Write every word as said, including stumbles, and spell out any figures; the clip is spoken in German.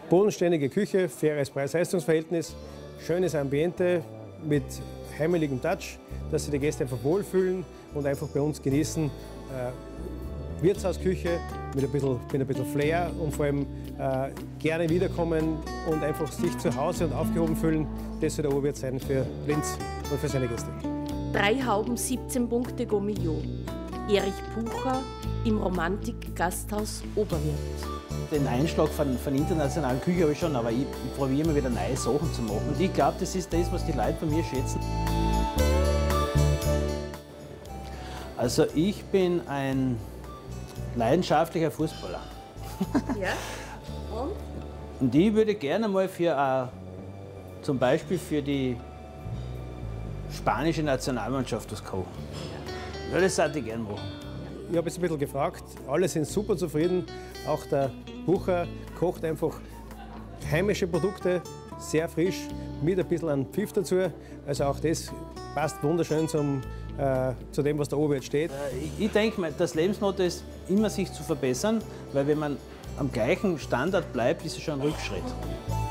bodenständige Küche, faires Preis-Leistungs-Verhältnis, schönes Ambiente mit heimeligem Touch, dass sich die Gäste einfach wohlfühlen und einfach bei uns genießen. Äh, Wirtshausküche mit ein bisschen, mit ein bisschen Flair und vor allem äh, gerne wiederkommen und einfach sich zu Hause und aufgehoben fühlen. Das soll der Oberwirt sein für Linz und für seine Gäste. Drei Hauben, siebzehn Punkte Gourmillot. Erich Pucher im Romantik-Gasthaus Oberwirt. Den Einschlag von, von internationalen Küche habe ich schon, aber ich, ich probiere immer wieder neue Sachen zu machen. Und ich glaube, das ist das, was die Leute bei mir schätzen. Also ich bin ein leidenschaftlicher Fußballer. Ja? Und? Und ich würde gerne mal für, uh, zum Beispiel für die spanische Nationalmannschaft was kochen. Ja, das würde ich gerne machen. Ich habe jetzt ein bisschen gefragt, alle sind super zufrieden. Auch der Bucher kocht einfach heimische Produkte, sehr frisch, mit ein bisschen an Pfiff dazu. Also auch das passt wunderschön zum, äh, zu dem, was der Oberwirt steht. Ich, ich denke mal, das Lebensmotto ist immer, sich zu verbessern, weil wenn man am gleichen Standard bleibt, ist es schon ein Rückschritt.